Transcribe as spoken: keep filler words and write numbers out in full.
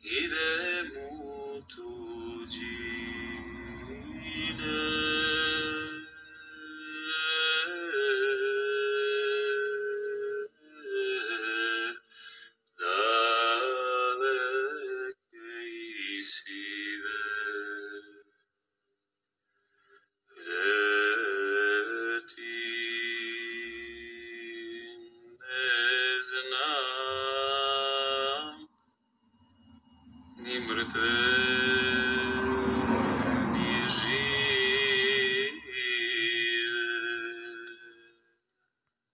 idem u tuđine. Daleke i sive, gde ti ne znam ni mrtve